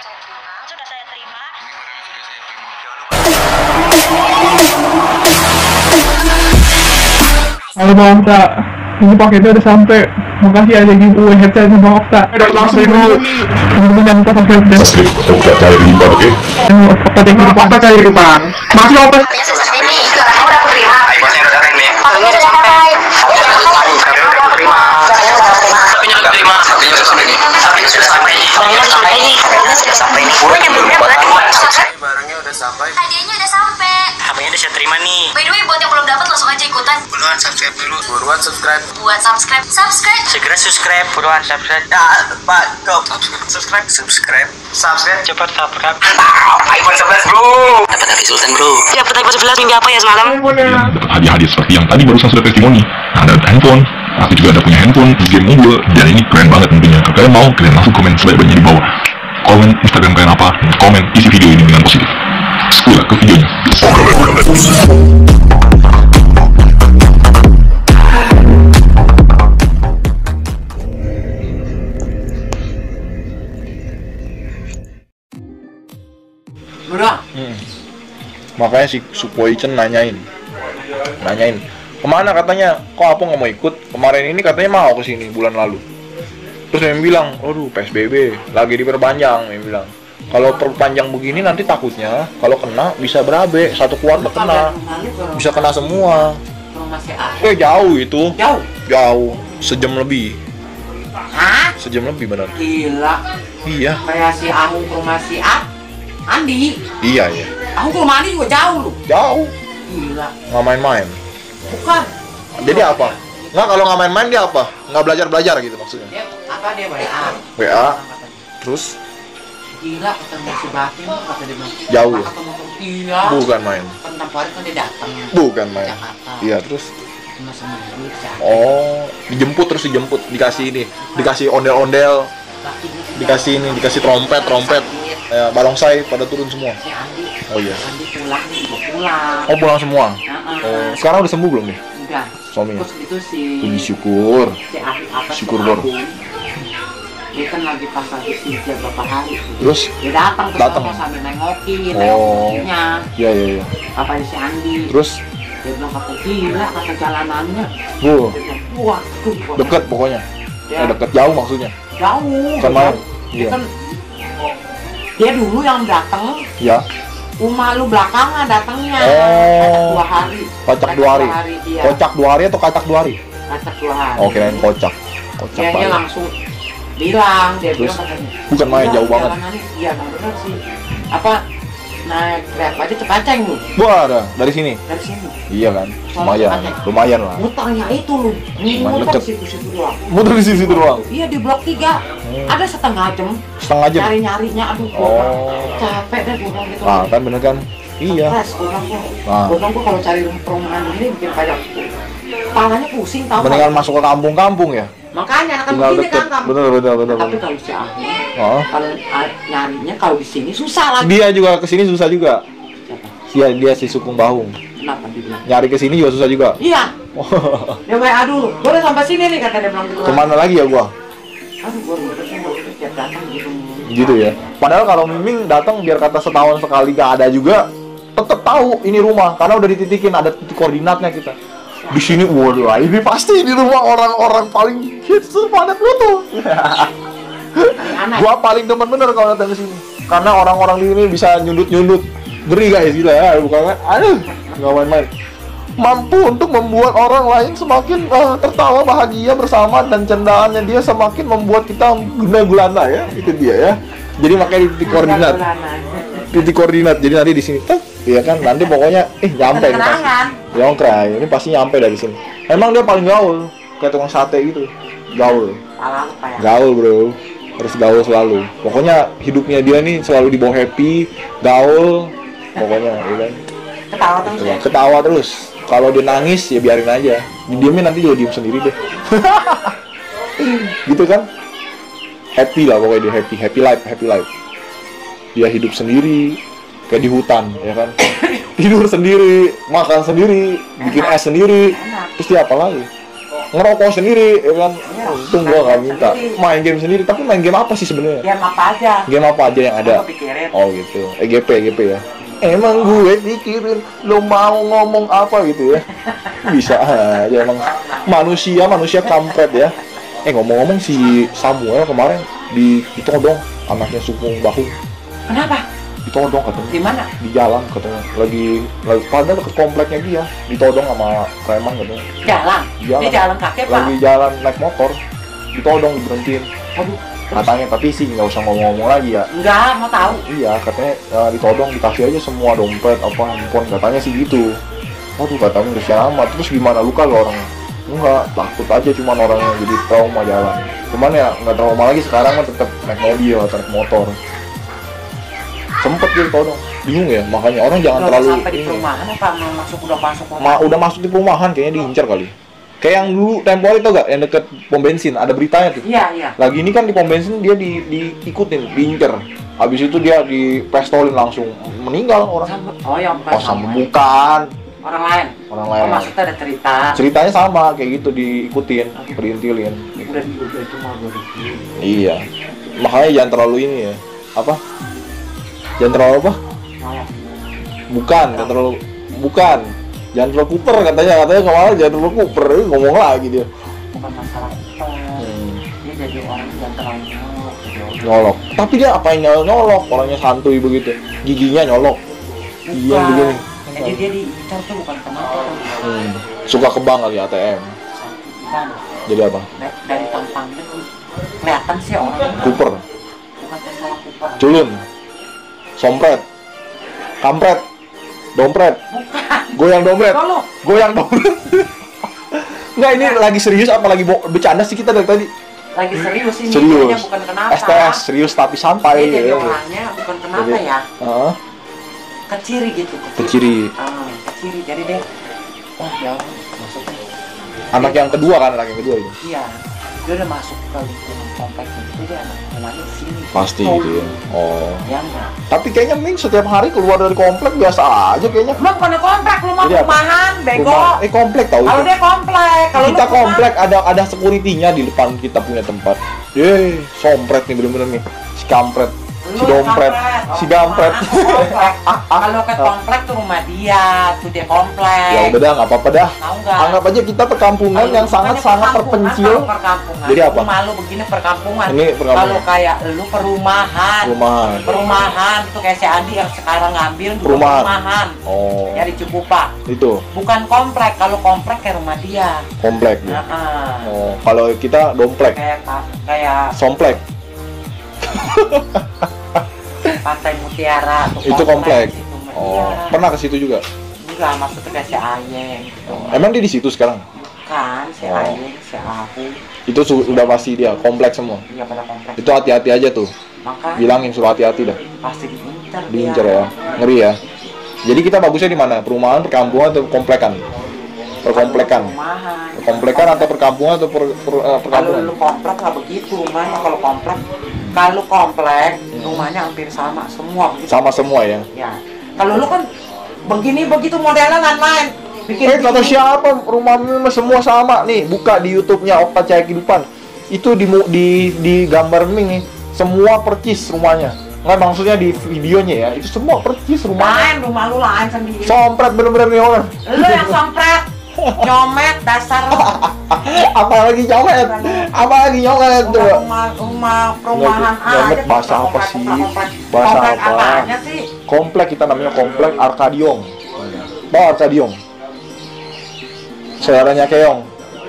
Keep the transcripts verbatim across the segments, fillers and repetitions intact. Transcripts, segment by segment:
Sudah saya terima. Halo Bang Okta, ini paketnya udah sampai. Makasih ada giveaway headsetnya Bang Okta. Udah langsung dulu. Teman-teman jangan lupa subscribe dan Okta cari riba, oke? Okta jangan lupa Okta cari riba. Masih Okta. Ini sekarang udah aku terima. iPhone-nya udah datang nih. Paketnya udah sampai. Sapinya udah aku terima. Paketnya udah aku terima. Sapinya udah terima. Sapinya sudah sampai nih. Sapinya sudah sampai nih. Paketnya udah sampai nih. Paketnya sudah sampai nih. Gue nyambungnya buat Barangnya udah sampai. Hadiahnya udah sampai. H P-nya udah saya terima nih. By the way, buat yang belum dapat langsung aja ikutan. Buruan subscribe dulu. Buruan subscribe. Buat subscribe, subscribe. Segera subscribe. Buruan subscribe. Ya, Pak, go. Subscribe. Subscribe. Subscribe. Cepat subscribe. iPhone sebelas, bro. Dapat Nabi Sultan, bro. Dapat iPhone sebelas minggu apa ya semalam? Dapat hadiah-hadiah seperti yang tadi barusan sudah testimoni. Nah, ada handphone. Aku juga ada punya handphone, game unggul, dan ini keren banget tentunya. Kalau kalian mau, kalian langsung komen sebanyak-banyaknya di bawah. Komen Instagram kalian apa, komen isi video ini dengan positif. Sekolah ke videonya. Bro. Hmm. Makanya si Supoi Chen nanyain, nanyain kemana katanya, kok apa nggak mau ikut? Kemarin ini katanya mau ke sini bulan lalu. Terus dia bilang, aduh P S B B lagi diperpanjang, dia bilang. Kalau perpanjang begini nanti takutnya kalau kena bisa berabe, satu keluarga kena, bisa kena semua. Eh jauh itu, Jauh? jauh, sejam lebih, Hah? sejam lebih benar. Gila. Iya, Kayak si Ahung ke rumah si A Andi. iya iya, Ahung ke rumah Andi juga jauh loh. jauh, Gila. nggak main-main. Bukan. Jadi apa? Nggak, kalau nggak main-main dia apa? Nggak belajar-belajar gitu maksudnya. Dia apa dia W A? W A, terus Gila ketemu si Batin kata dia bilang. Jauh. Pak, ketemu ketemu. Iya. bukan main, Kan tempat hari kan dia datang. bukan main. Jakarta. Iya, terus Cuma seminggu si A. oh, dijemput terus dijemput, dikasih ini, dikasih ondel-ondel, dikasih ini, dikasih trompet, trompet, ya, barongsai pada turun semua. Si Andi. Oh iya. Andi pulang nih juga pulang. Oh pulang semua. Heeh. Oh, sekarang udah sembuh belum nih Udah. suaminya? Terus itu si Puji syukur. si Ahli apa Syukur, si Bor. Agung. Dia kan lagi pas lagi sijil berapa hari. Terus Dia datang ke Datang. sono sambil nengokin, Oh. nengokinnya. iya iya iya. Papanya si Andi. Terus Dia bilang kata gila kata jalanannya. bu, Dia bilang waduh. waduh. deket pokoknya. Ya, Eh, deket jauh maksudnya. jauh. Bukan main. Dia Iya. kan dia dulu yang datang, Ya, rumah lu belakangan datangnya. Oh. Kacak dua hari. kocak dua hari. Iya. Kocak dua hari atau kacak dua hari? Kacak dua hari. Oh, kirain kocak. Kocak Dia, dia balik. langsung bilang, dia Terus, bilang katanya. bukan main, "Gila, jauh banget." jalanannya- Iya, bang bener sih. Apa naik grab aja cepaceng lu Wah, ada dari sini. dari sini. Iya kan, lumayan, lumayan lah. Muternya itu lu, muter deket. di situ-situ doang. Muter di situ doang. Iya di blok tiga, ada setengah jam. Setengah jam. Nyari nyarinya, aduh gua Oh. capek deh gua bilang gitu. Nah, kan bener kan? Iya. Stres, gua bilang gua. Nah. Gua bilang gua kalau cari perumahan ini bikin kayak kepalanya pusing tau Mendingan nggak? masuk ke kampung-kampung ya. Makanya kan Tinggal begini deket. kan kamu. Bener bener bener. Tapi bener. kalau si Ahli, Oh. kalau ah, nyarinya kalau di sini susah lagi. Dia juga kesini susah juga. Siapa? Dia dia si Sukung Bahung. Kenapa dibilang? Nyari kesini juga susah juga. Iya, dia W A dulu. Gua udah sampai sini nih kata dia bilang gitu. Kemana lagi ya gua? Aduh, gua udah gua udah tiap datang gitu. Gitu ya. Padahal kalau Miming datang biar kata setahun sekali gak ada juga, tetep tahu ini rumah karena udah dititikin, ada titik koordinatnya kita. Di sini, waduh, ini pasti di rumah orang-orang paling hits pada Pluto. Aneh. Gua paling demen bener kalau datang ke sini. Karena orang-orang di sini bisa nyundut-nyundut. Ngeri guys, gila ya, bukan kan? Aduh, nggak main-main. Mampu untuk membuat orang lain semakin uh, tertawa bahagia bersama, dan cendaannya dia semakin membuat kita guna-gulana ya. Itu dia ya. Jadi makanya di titik koordinat. Titik koordinat. Jadi nanti di sini, tuh, iya kan? Nanti pokoknya, eh nyampe ini pasti. Kenangan. Yongkrai, ini pasti nyampe dari sini. Emang dia paling gaul, kayak tukang sate gitu. Gaul. Pala apa ya? Gaul bro, harus gaul selalu. Pokoknya hidupnya dia nih selalu dibawa happy, gaul, pokoknya, ya kan? Ketawa terus ya? Ketawa terus. Kalau dia nangis ya biarin aja. Diamin nanti juga diem sendiri deh. Gitu kan? Happy lah pokoknya dia, happy, happy life, happy life. Dia hidup sendiri, kayak di hutan, ya kan? Tidur sendiri, makan sendiri, bikin es sendiri. Terus dia apa lagi? ngerokok sendiri, ya kan? Untung gua nggak minta. Main game sendiri, tapi main game apa sih sebenarnya? Game apa aja? Game apa aja yang ada? Gua pikirin. Oh gitu, E G P, E G P ya. Emang gue pikirin lo mau ngomong apa gitu ya? Bisa aja emang manusia manusia kampret ya. Eh ngomong-ngomong si Samuel kemarin di ditodong anaknya Supung Bahu. Kenapa? Ditodong katanya. Di mana? Di jalan katanya. Lagi, lagi padahal ke kompleknya dia. Ditodong sama preman katanya. Jalan. Jalan. Di jalan kaki apa? Lagi jalan naik motor. Ditodong diberhentiin. Aduh. Katanya tapi sih nggak usah ngomong-ngomong lagi ya. Enggak, mau tahu. Iya, katanya uh, ditodong dikasih aja semua dompet apa handphone katanya sih gitu. Waduh katanya udah amat. Terus gimana luka lo orangnya? Enggak, takut aja cuman orangnya jadi trauma jalan. Cuman ya nggak trauma lagi sekarang mah tetap naik mobil atau naik motor. Sempet dia ditodong. Bingung ya, makanya orang jangan Udah terlalu sampai di perumahan apa mau masuk udah masuk Ma, rumah? udah masuk di perumahan kayaknya diincar kali. Kayak yang dulu tempo hari tau gak yang deket pom bensin ada beritanya tuh. Iya, iya. Lagi ini kan di pom bensin dia di diikutin, diincer. Habis itu dia dipestolin langsung meninggal orang. Sambut. Oh, yang bukan. Oh, sama bukan. Orang lain. Orang Oh, lain. maksudnya ada cerita. Ceritanya sama kayak gitu diikutin, perintilin. Udah di udah itu mau gue di. Iya. Makanya jangan terlalu ini ya. Apa? Jangan terlalu apa? Nolak. Bukan, jangan terlalu bukan. Jangan terlalu kuper katanya, katanya kemarin jangan terlalu kuper, ngomong lagi dia. Bukan masalah itu. Hmm. Dia jadi orang yang terlalu nyolok. gitu. Nyolok. Tapi dia apa yang nyolok? Nyolok, orangnya santuy begitu. Giginya nyolok. Iya Bukan. begini. Jadi dia diincar tuh bukan kenapa. Hmm. Suka ke bank kali A T M. Bukan. Jadi apa? Da- Dari tampangnya tuh kelihatan sih orang. Kuper, Bukan masalah kuper. culun, sompret, kampret, dompret, Bukan. goyang dompret, Kalau goyang dompret. Enggak, ini lagi serius apa lagi bo- bercanda sih kita dari tadi? lagi serius ini Serius. dia bukan kenapa. S T S, serius tapi sampai Dia jadi ya. orangnya bukan kenapa Jadi- ya. Heeh, Keciri gitu. keciri. Ah, keciri. Jadi dia oh ya Allah, maksudnya Anak yang kedua kan, anak yang kedua ini. iya. Dia udah masuk ke lingkungan kompleks itu dia anak rumahnya di sini. Pasti Oh, gitu ya. Oh. Ya enggak. Tapi kayaknya Ming setiap hari keluar dari komplek biasa aja kayaknya. Lu bukan komplek, lu mah Jadi apa? perumahan, bego. Rumah- Eh komplek tahu. Kalau itu. dia komplek, kalau Kita lu rumah- komplek ada ada security-nya di depan kita punya tempat. Yeay, sompret nih bener-bener nih. Si kampret, si Lu yang dompret, kampret. si Oh, gampret. rumah aku komplek. Kalau ke komplek tuh rumah dia, tuh dia komplek. Ya udah dah, nggak apa-apa dah. Tahu nggak? Anggap aja kita perkampungan Kalau yang bukannya sangat-sangat perkampungan, terpencil. kalau perkampungan. Jadi apa? Rumah lu begini perkampungan. Ini perkampungan. Kalau kayak lu perumahan. Rumahan. Perumahan itu kayak si Andi yang sekarang ngambil juga Perumahan. perumahan. Oh, Ya di Cikupa. itu Bukan komplek, kalau komplek kayak rumah dia. komplek ya. Nah, Oh, kalau kita domplek, kayak kayak somplek. Pantai Mutiara tuh Itu komplek. di situ rumah Oh, dia. pernah ke situ juga. Enggak, maksudnya kayak si Ayeng gitu. Emang dia di situ sekarang? Kan si Oh. Ayeng, si Ahu. Itu su- udah pasti dia komplek semua. Iya pada komplek. Itu hati-hati aja tuh. Maka Bilangin suruh hati-hati dah. pasti diincar. Diincar dia. ya. Ngeri ya. Jadi kita bagusnya di mana? Perumahan, perkampungan atau komplekan? Perkomplekan. Perumahan. Perkomplekan atau perkampungan atau per, per, eh, Kalau perkampungan? lu komplek nggak begitu rumahnya. Kalau komplek, kalau komplek rumahnya hampir sama semua. Begitu. Sama semua ya. Ya. Kalau lu kan begini begitu modelnya lain-lain. Bikin Eh kata begini. siapa rumah ini mah semua sama nih. Buka di YouTube-nya Okta Cahaya Kehidupan. Itu di mu- di di gambar Ming nih. Semua percis rumahnya. Nggak maksudnya di videonya ya. Itu semua percis rumahnya. Lain rumah lu lain sendiri. Sompret bener-bener nih orang. Lu yang sompret, nyomet dasar lu. Apalagi nyomet. Apalagi nyomet tuh. Rumah, rumah perumahan Nyomet aja. bahasa apa komplek, sih? komplek, komplek. Bahasa Komplek apa? apanya sih? Komplek kita namanya komplek Arkadiong. Bawa Arkadiong. Saudaranya Keong.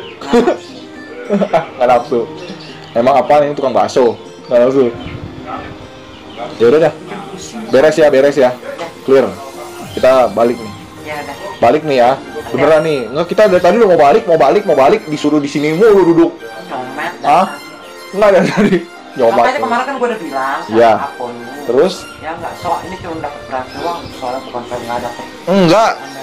Nggak nafsu. Emang apa ini tukang bakso? Nggak nafsu. Ya udah dah. Beres ya, beres ya. Clear. Kita balik nih. Ya udah. Balik nih ya. Beneran nih. Nggak, kita dari tadi udah mau balik, mau balik, mau balik, disuruh di sini mulu duduk. Nyomet. Hah? Nggak dari tadi. Nyomat. Makanya kemarin kan gue udah bilang sama Iya. akun lu. Terus? Ya nggak, so ini cuma dapat beras doang, soalnya bukan kayak nggak dapet. Enggak. Anda.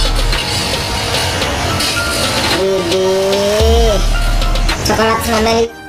Sekolah pesantren